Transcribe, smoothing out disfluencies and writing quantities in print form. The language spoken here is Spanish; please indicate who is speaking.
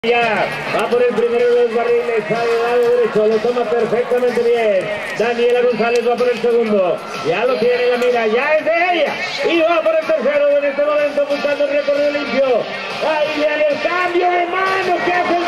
Speaker 1: Ya, va por el primero de los barriles, sale al lado derecho, lo toma perfectamente bien. Daniela González va por el segundo, ya lo tiene la mira, ya es de ella. Y va por el tercero en este momento buscando el recorrido limpio. Ahí viene el cambio de mano que hace